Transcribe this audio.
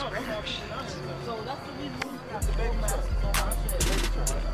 spread. So that's the reason why I got the mask on my shit.